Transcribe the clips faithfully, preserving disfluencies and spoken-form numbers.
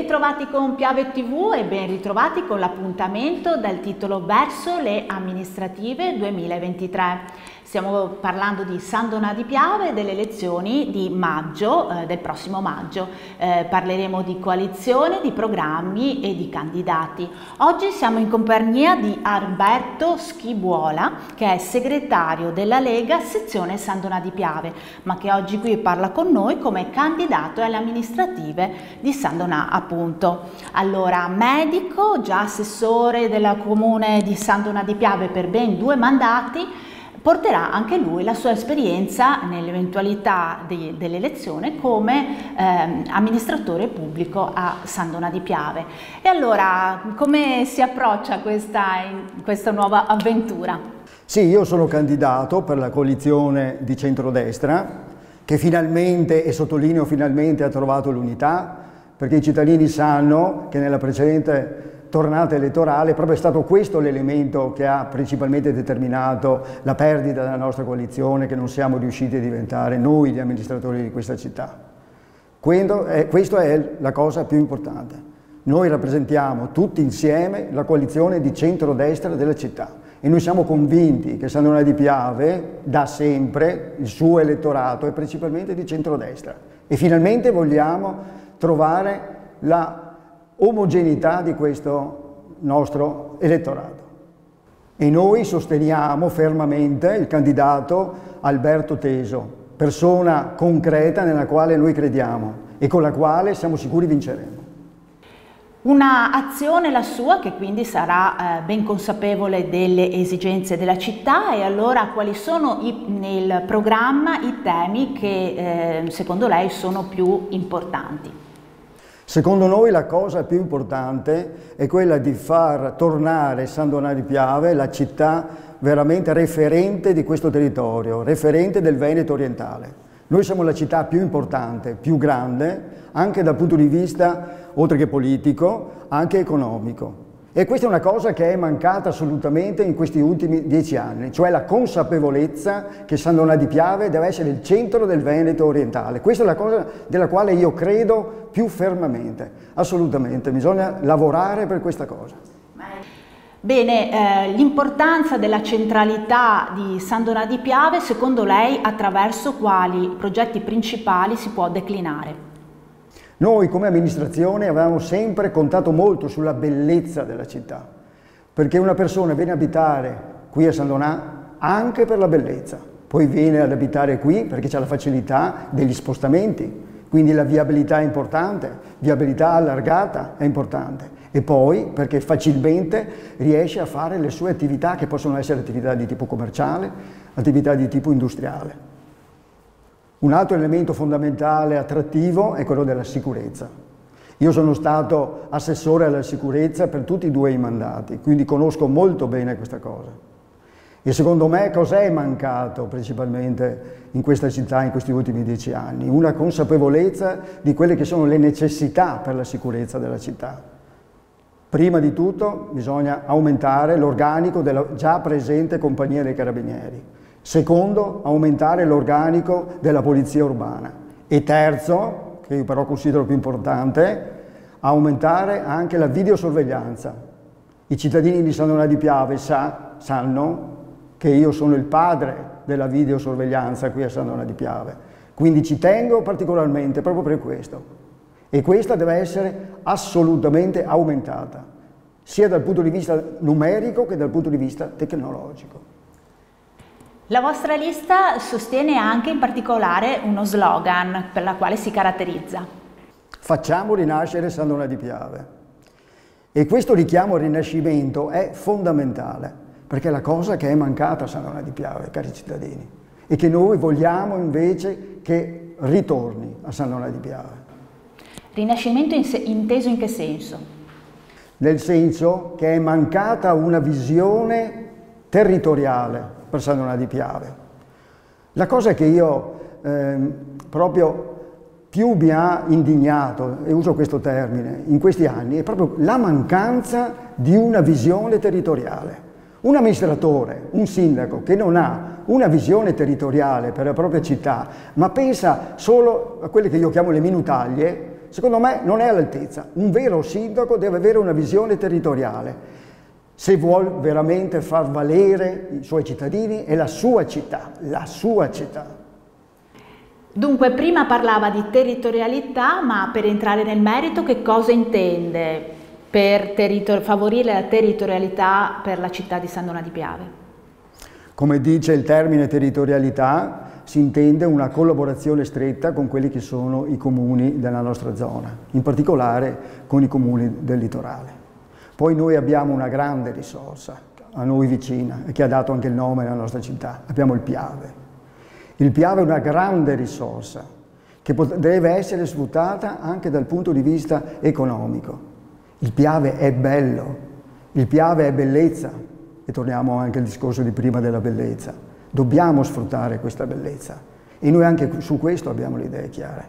ritrovati con Piave tivù e ben ritrovati con l'appuntamento dal titolo Verso le amministrative duemilaventitré. Stiamo parlando di San Donà di Piave e delle elezioni di maggio, eh, del prossimo maggio. Eh, parleremo di coalizione, di programmi e di candidati. Oggi siamo in compagnia di Alberto Schibuola, che è segretario della Lega sezione San Donà di Piave, ma che oggi qui parla con noi come candidato alle amministrative di San Donà, appunto. Allora, medico, già assessore della comune di San Donà di Piave per ben due mandati, porterà anche lui la sua esperienza nell'eventualità de dell'elezione come eh, amministratore pubblico a San Donà di Piave. E allora, come si approccia questa, questa nuova avventura? Sì, io sono candidato per la coalizione di centrodestra, che finalmente, e sottolineo finalmente, ha trovato l'unità, perché i cittadini sanno che nella precedente tornata elettorale proprio è stato questo l'elemento che ha principalmente determinato la perdita della nostra coalizione, che non siamo riusciti a diventare noi gli amministratori di questa città. Questa è, questa è la cosa più importante. Noi rappresentiamo tutti insieme la coalizione di centrodestra della città e noi siamo convinti che San Donà di Piave da sempre il suo elettorato è principalmente di centrodestra e finalmente vogliamo trovare la omogeneità di questo nostro elettorato. E noi sosteniamo fermamente il candidato Alberto Teso, persona concreta nella quale noi crediamo e con la quale siamo sicuri vinceremo. Una azione la sua che quindi sarà eh, ben consapevole delle esigenze della città. E allora quali sono i, nel programma i temi che eh, secondo lei sono più importanti? Secondo noi la cosa più importante è quella di far tornare San Donà di Piave la città veramente referente di questo territorio, referente del Veneto orientale. Noi siamo la città più importante, più grande, anche dal punto di vista, oltre che politico, anche economico. E questa è una cosa che è mancata assolutamente in questi ultimi dieci anni, cioè la consapevolezza che San Donà di Piave deve essere il centro del Veneto orientale. Questa è la cosa della quale io credo più fermamente, assolutamente, bisogna lavorare per questa cosa. Bene, eh, l'importanza della centralità di San Donà di Piave, secondo lei, attraverso quali progetti principali si può declinare? Noi come amministrazione avevamo sempre contato molto sulla bellezza della città, perché una persona viene a abitare qui a San Donà anche per la bellezza, poi viene ad abitare qui perché c'è la facilità degli spostamenti, quindi la viabilità è importante, viabilità allargata è importante, e poi perché facilmente riesce a fare le sue attività, che possono essere attività di tipo commerciale, attività di tipo industriale. Un altro elemento fondamentale attrattivo è quello della sicurezza. Io sono stato assessore alla sicurezza per tutti e due i mandati, quindi conosco molto bene questa cosa. E secondo me cos'è mancato principalmente in questa città in questi ultimi dieci anni? Una consapevolezza di quelle che sono le necessità per la sicurezza della città. Prima di tutto bisogna aumentare l'organico della già presente Compagnia dei Carabinieri. Secondo, aumentare l'organico della Polizia Urbana. E terzo, che io però considero più importante, aumentare anche la videosorveglianza. I cittadini di San Donà di Piave sa, sanno che io sono il padre della videosorveglianza qui a San Donà di Piave, quindi ci tengo particolarmente proprio per questo. E questa deve essere assolutamente aumentata, sia dal punto di vista numerico che dal punto di vista tecnologico. La vostra lista sostiene anche in particolare uno slogan per la quale si caratterizza. Facciamo rinascere San Donà di Piave. E questo richiamo al rinascimento è fondamentale, perché è la cosa che è mancata a San Donà di Piave, cari cittadini, e che noi vogliamo invece che ritorni a San Donà di Piave. Rinascimento in se- inteso in che senso? Nel senso che è mancata una visione territoriale per San Donà di Piave. La cosa che io eh, proprio più mi ha indignato, e uso questo termine, in questi anni, è proprio la mancanza di una visione territoriale. Un amministratore, un sindaco che non ha una visione territoriale per la propria città, ma pensa solo a quelle che io chiamo le minutaglie, secondo me non è all'altezza. Un vero sindaco deve avere una visione territoriale, se vuol veramente far valere i suoi cittadini e la sua città, la sua città. Dunque, prima parlava di territorialità, ma per entrare nel merito, che cosa intende per favorire la territorialità per la città di San Donà di Piave? Come dice il termine territorialità, si intende una collaborazione stretta con quelli che sono i comuni della nostra zona, in particolare con i comuni del litorale. Poi noi abbiamo una grande risorsa a noi vicina e che ha dato anche il nome alla nostra città, abbiamo il Piave. Il Piave è una grande risorsa che deve essere sfruttata anche dal punto di vista economico. Il Piave è bello, il Piave è bellezza, e torniamo anche al discorso di prima della bellezza. Dobbiamo sfruttare questa bellezza e noi anche su questo abbiamo le idee chiare.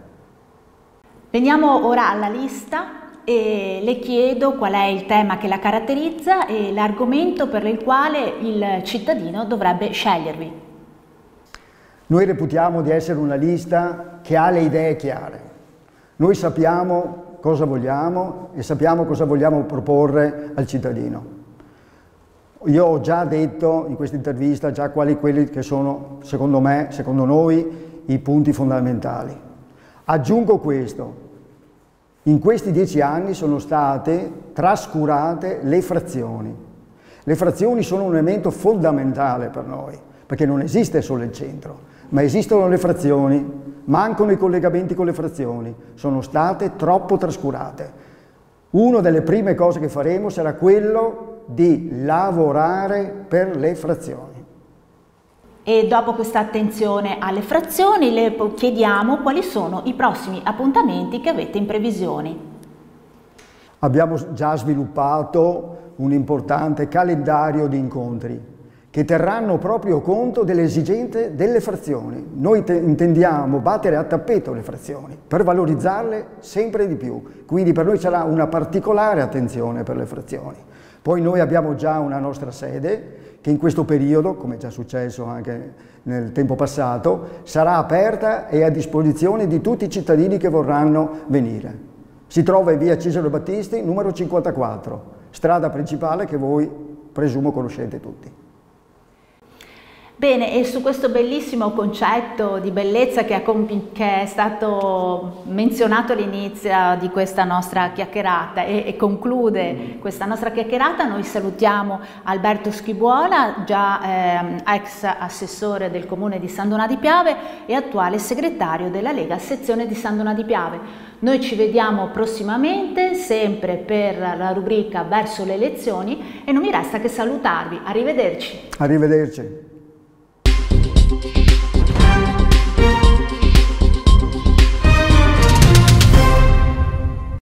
Veniamo ora alla lista e le chiedo qual è il tema che la caratterizza e l'argomento per il quale il cittadino dovrebbe scegliervi. Noi reputiamo di essere una lista che ha le idee chiare. Noi sappiamo cosa vogliamo e sappiamo cosa vogliamo proporre al cittadino. Io ho già detto in questa intervista già quali quelli che sono, secondo me, secondo noi, i punti fondamentali. Aggiungo questo. In questi dieci anni sono state trascurate le frazioni. Le frazioni sono un elemento fondamentale per noi, perché non esiste solo il centro, ma esistono le frazioni, mancano i collegamenti con le frazioni, sono state troppo trascurate. Una delle prime cose che faremo sarà quello di lavorare per le frazioni. E dopo questa attenzione alle frazioni le chiediamo quali sono i prossimi appuntamenti che avete in previsione. Abbiamo già sviluppato un importante calendario di incontri che terranno proprio conto delle esigenze delle frazioni. Noi intendiamo battere a tappeto le frazioni per valorizzarle sempre di più, quindi per noi sarà una particolare attenzione per le frazioni. Poi noi abbiamo già una nostra sede che in questo periodo, come è già successo anche nel tempo passato, sarà aperta e a disposizione di tutti i cittadini che vorranno venire. Si trova in via Cesare Battisti, numero cinquantaquattro, strada principale che voi presumo conoscete tutti. Bene, e su questo bellissimo concetto di bellezza che, che è stato menzionato all'inizio di questa nostra chiacchierata e, e conclude questa nostra chiacchierata, noi salutiamo Alberto Schibuola, già eh, ex assessore del comune di San Donà di Piave e attuale segretario della Lega sezione di San Donà di Piave. Noi ci vediamo prossimamente, sempre per la rubrica Verso le elezioni, e non mi resta che salutarvi. Arrivederci. Arrivederci.